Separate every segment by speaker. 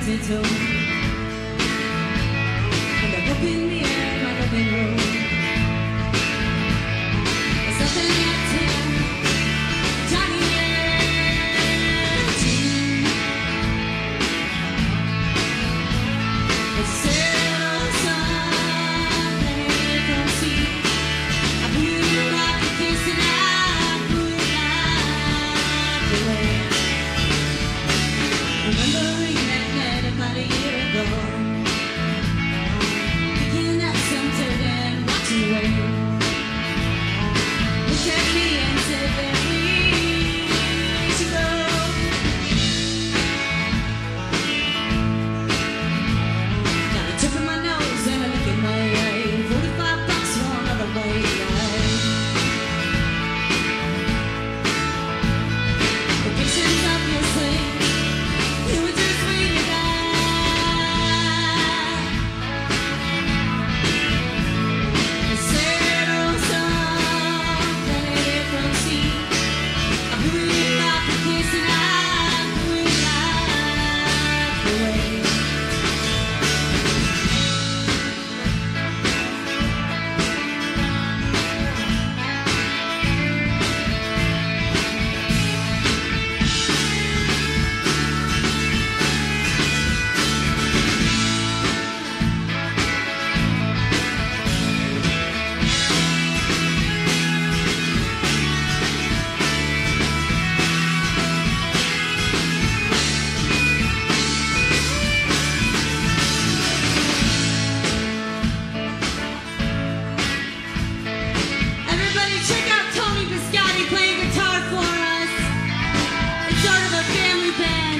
Speaker 1: tiptoe. And I hope in the air, my loving road. There's something left here, Johnny and Jean. It's a sad old song that they don't see. I blew you like a kiss and I blew it like the way. Remembering that night about a year ago, thinking that centered and watching away. Looked at me and said that we should go. Got a tip in my nose and a look in my eye. $45 for another white lie. Vacations obviously. You were just waiting to die. A sad old song played from sea. I blew it like a kiss and I blew it like the way. Everybody check out Tony Biscotti playing guitar for us. It's sort of a family band.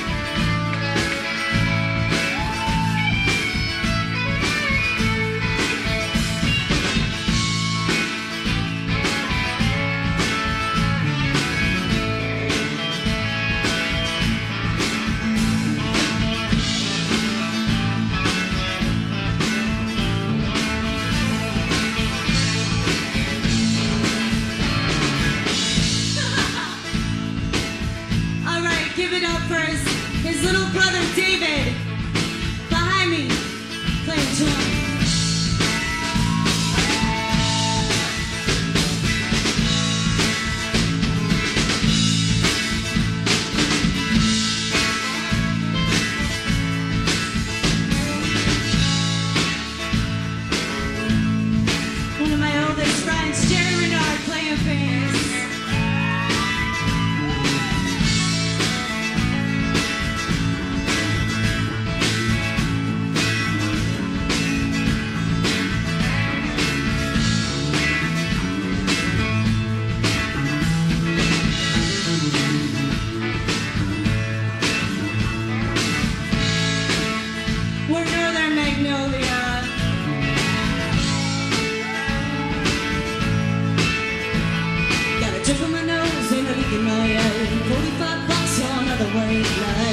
Speaker 1: All right, give it up for his little brother David behind me playing drum. One of my oldest friends, Jerry Renard, playing bass. We're Northern Magnolia. Got a tip in my nose and a leak in my eye. $45 for another white lie.